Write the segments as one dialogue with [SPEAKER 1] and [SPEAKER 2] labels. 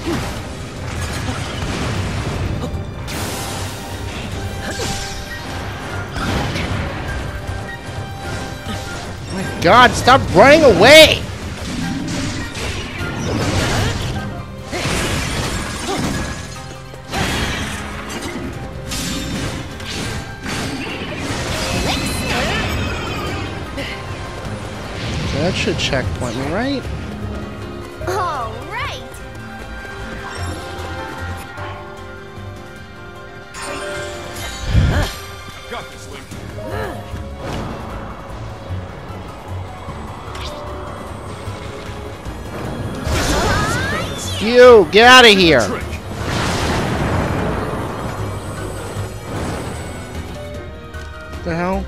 [SPEAKER 1] My God, stop running away! That should checkpoint me, right?
[SPEAKER 2] All right.
[SPEAKER 3] Got this, Link.
[SPEAKER 1] You, get out of here!
[SPEAKER 3] Trick.
[SPEAKER 1] What the hell?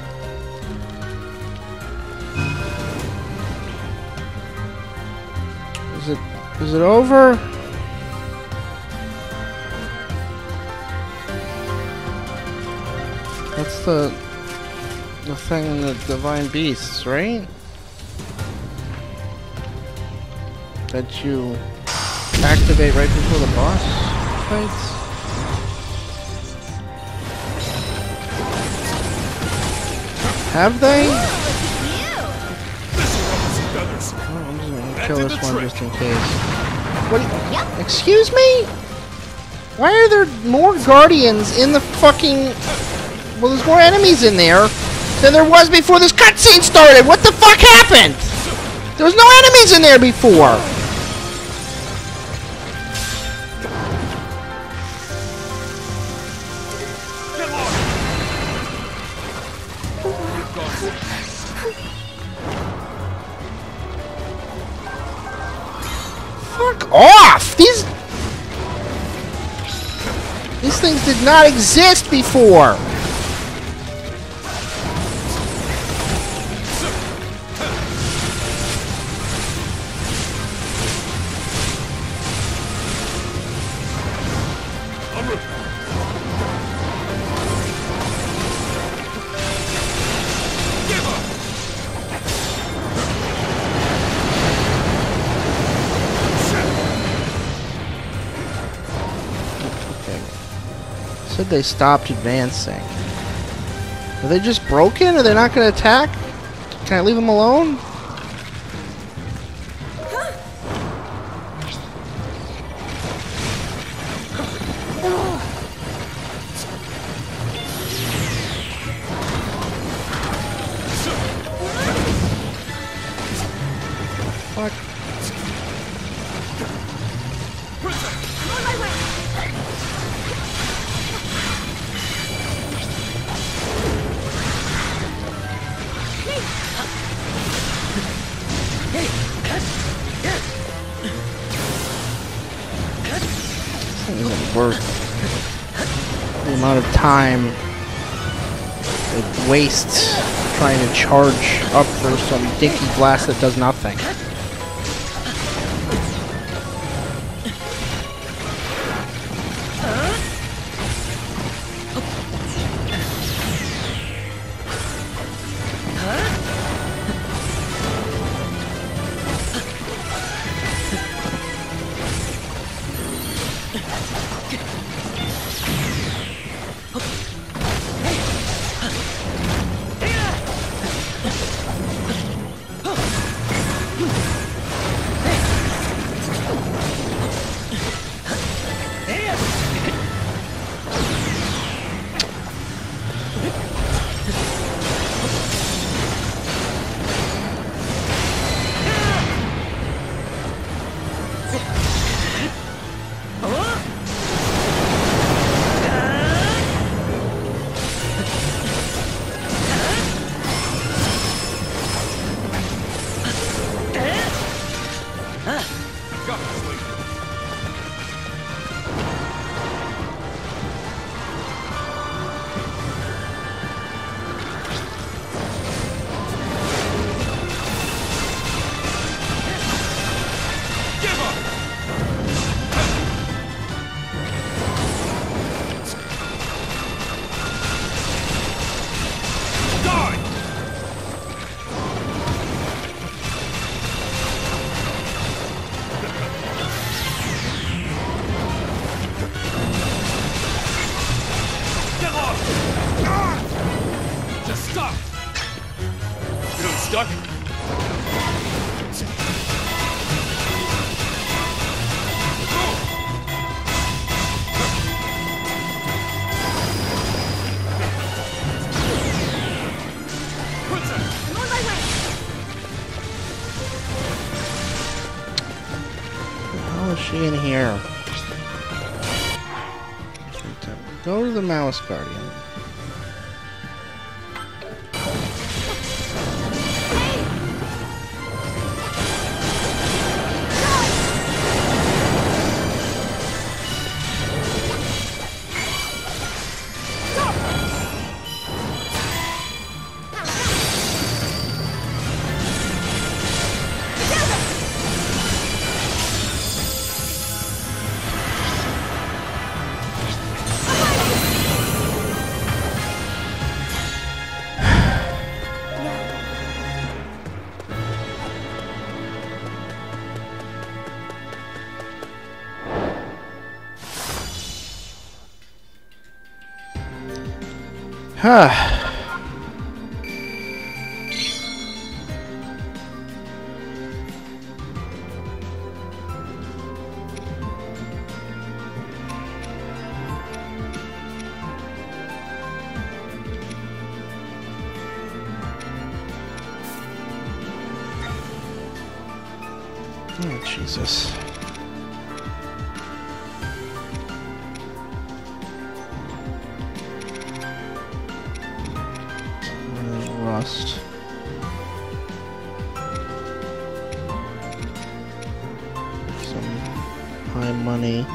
[SPEAKER 1] Is it over? That's the thing in the Divine Beasts, right? That you activate right before the boss fights? Have they? Oh, I'm just gonna kill this one just in case. What? Excuse me? Why are there more guardians in the fucking... Well, there's more enemies in there than there was before this cutscene started. What the fuck happened? There was no enemies in there before. Fuck off! These things did not exist before. Said they stopped advancing. Are they just broken? Are they not going to attack? Can I leave them alone? Fuck. Worth the amount of time it wastes trying to charge up for some dinky blast that does nothing. she in here? Go to the Mouse Guardian. Oh, Jesus. Rust. Some high money.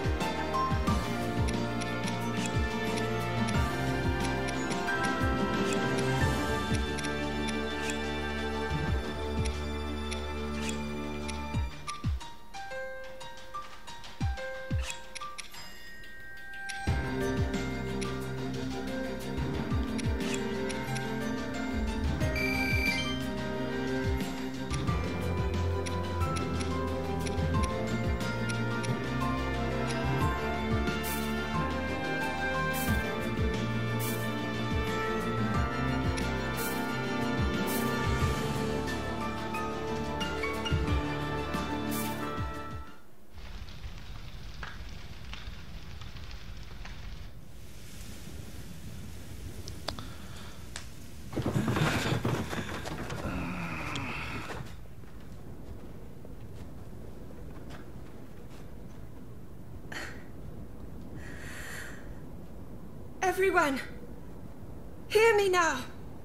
[SPEAKER 3] Everyone, hear me now.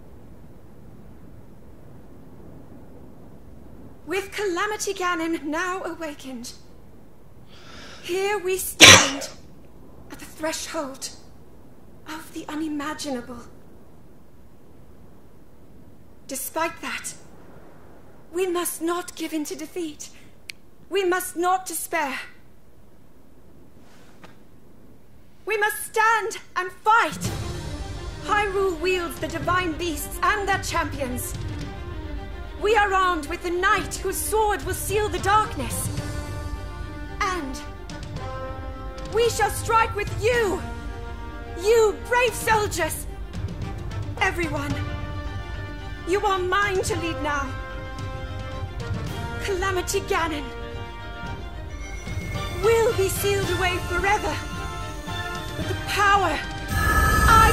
[SPEAKER 3] With Calamity Ganon now awakened, here we stand at the threshold of the unimaginable. Despite that, we must not give in to defeat. We must not despair. We must stand and fight! Hyrule wields the divine beasts and their champions. We are armed with the knight whose sword will seal the darkness. And we shall strike with you! You brave soldiers! Everyone, you are mine to lead now. Calamity Ganon will be sealed away forever. With the power I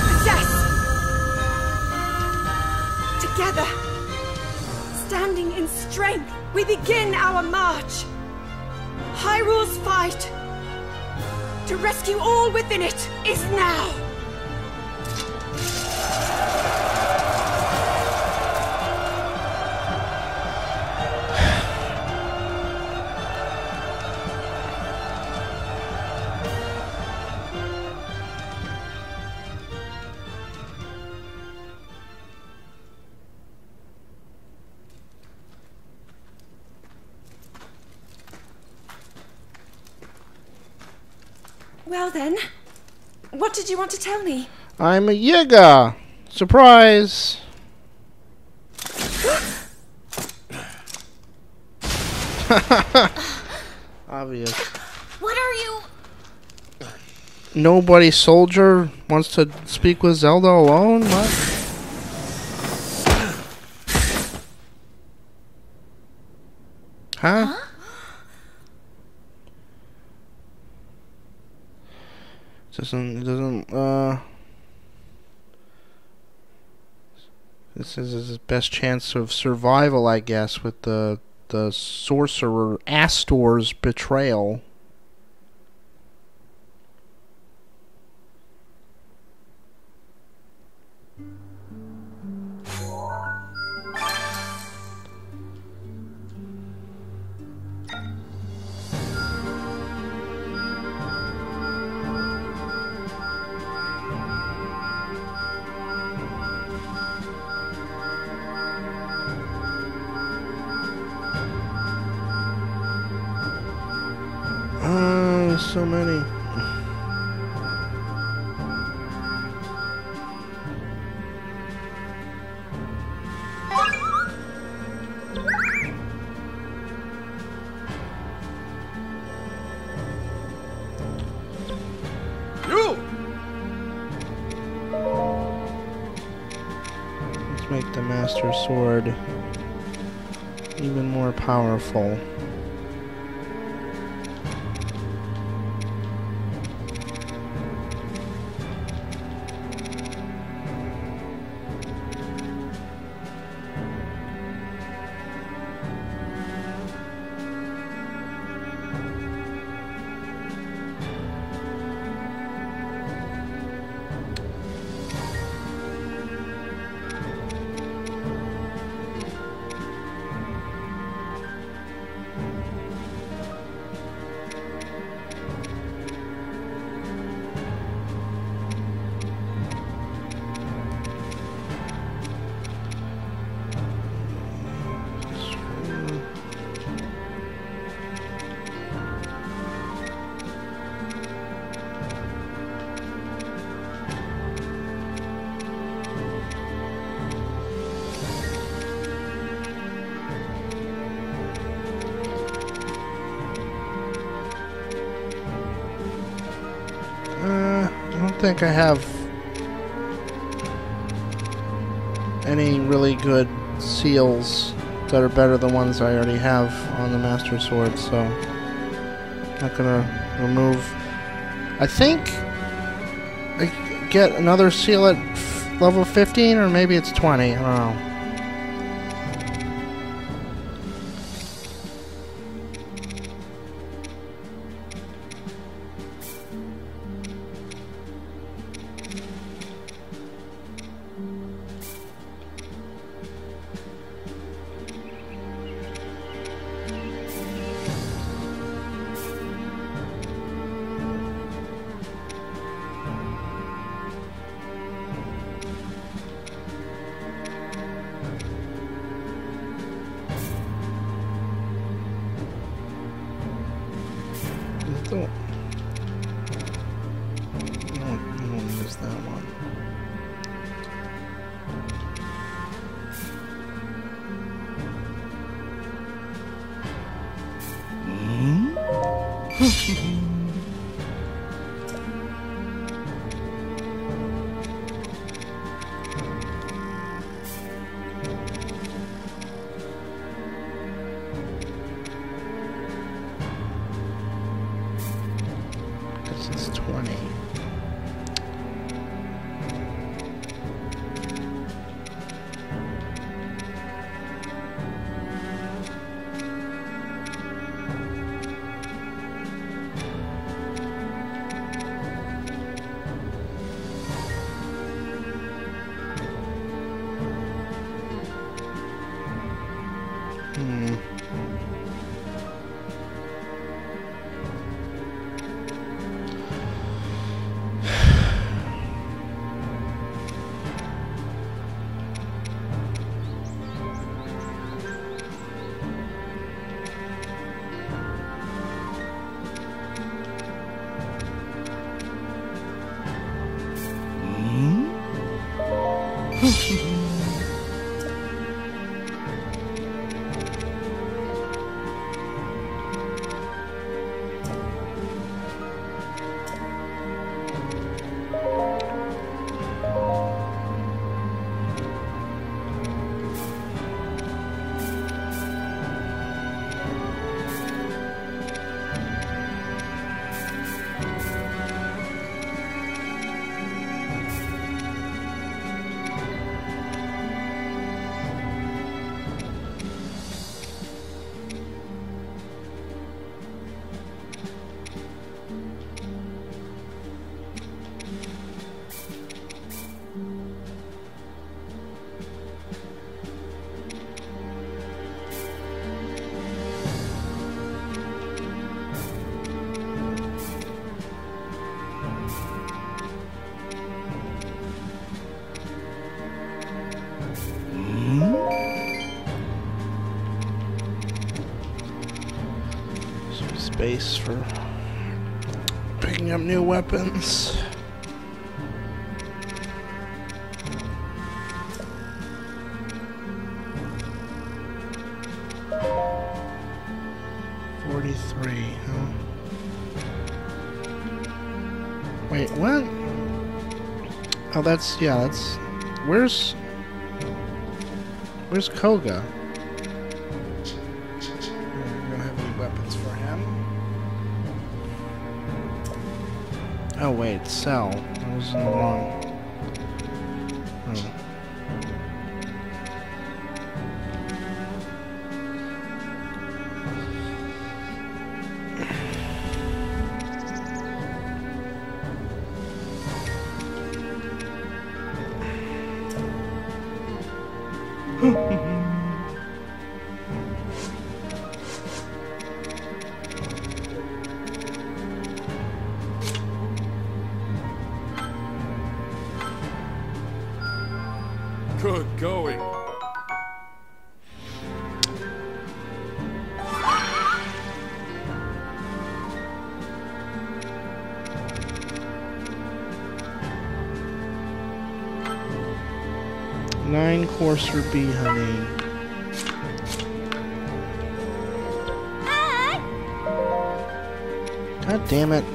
[SPEAKER 3] possess. Together, standing in strength, we begin our march. Hyrule's fight to rescue all within it is now. Well then, what did you want to tell me?
[SPEAKER 1] I'm a Yiga! Surprise! Obvious.
[SPEAKER 2] What are you?
[SPEAKER 1] Nobody soldier wants to speak with Zelda alone? What? Huh? It doesn't, this is his best chance of survival, I guess, with the the sorcerer Astor's betrayal. So many. Let's make the Master Sword even more powerful. I don't think I have any really good seals that are better than ones I already have on the Master Sword, so I'm not gonna remove. I think I get another seal at level 15, or maybe it's 20, I don't know. It's 20. space for picking up new weapons. Huh? Wait, what? Oh, that's where's Koga? We don't have any weapons for him. Oh wait, Cell. I was in the wrong. Oh.
[SPEAKER 4] Good going.
[SPEAKER 1] Nine courser bee honey. God damn it.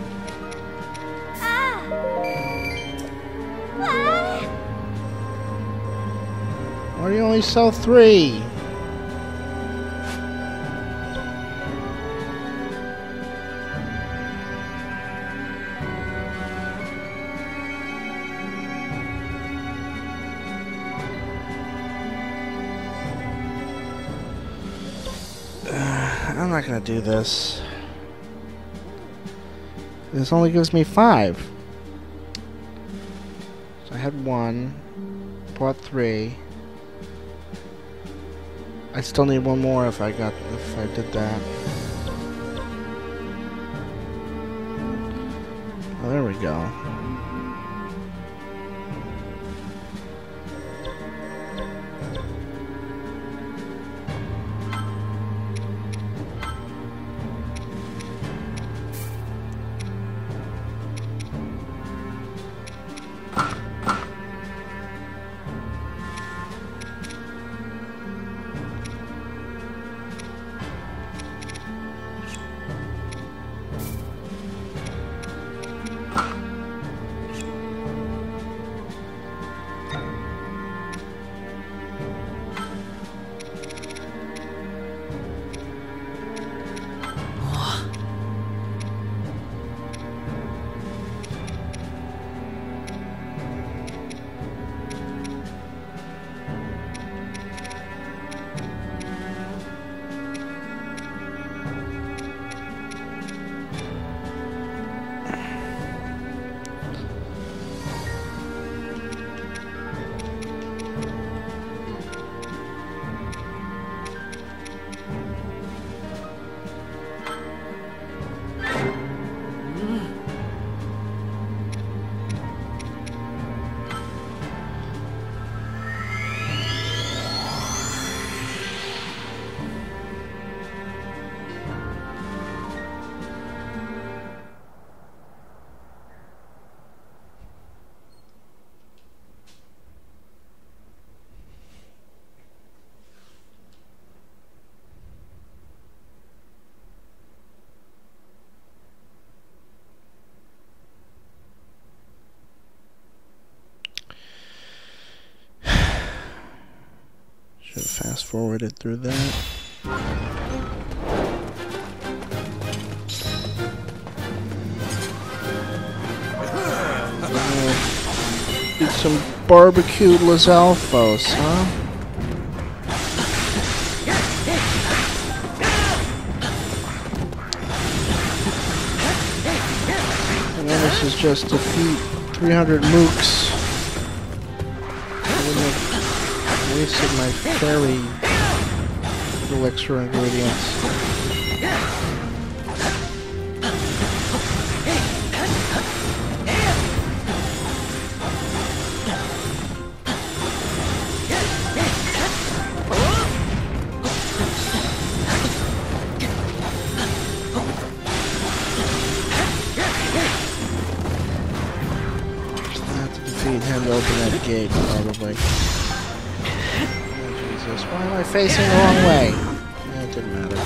[SPEAKER 1] Why do you only sell 3? I'm not gonna do this. This only gives me 5. So I had 1, bought 3. I still need 1 more if I did that. Oh, there we go. Fast forwarded through that. Eat some barbecued Los Alfos, huh? And then this is just defeat 300 mooks. Wasted my fairy elixir ingredients. defeat him to open that gate, probably. Oh, Jesus. Why am I facing the wrong way? It didn't matter.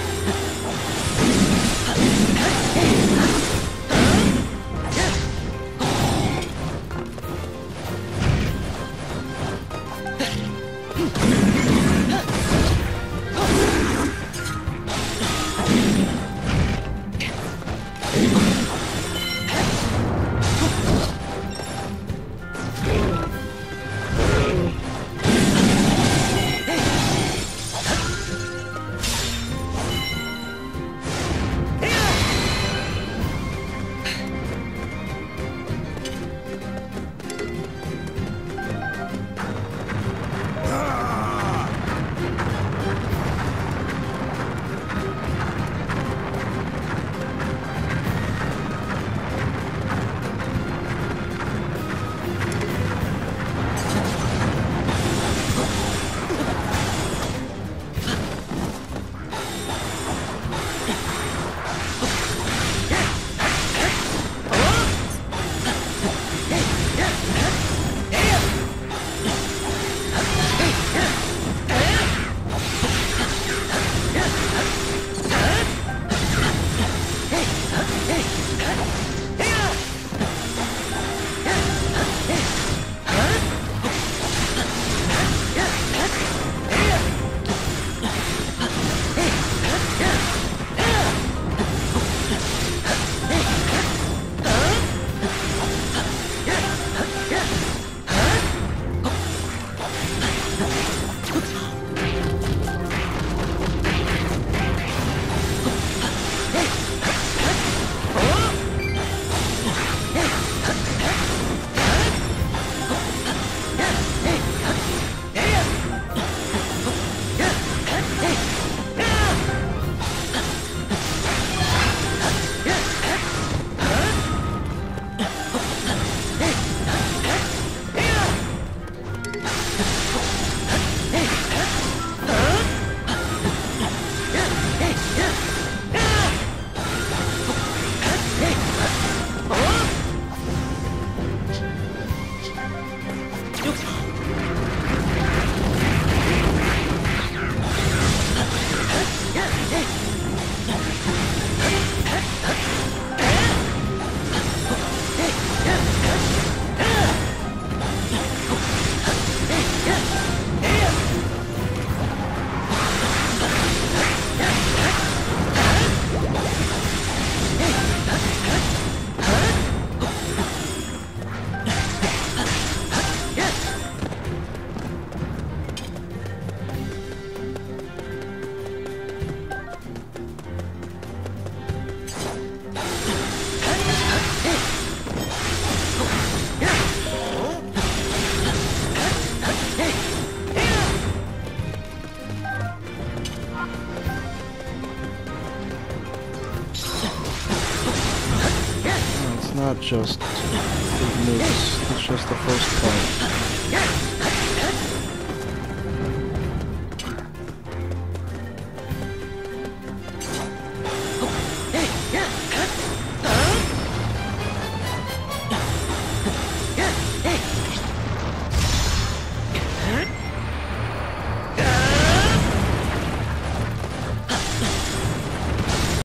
[SPEAKER 1] Not just big moves, it's just the first part.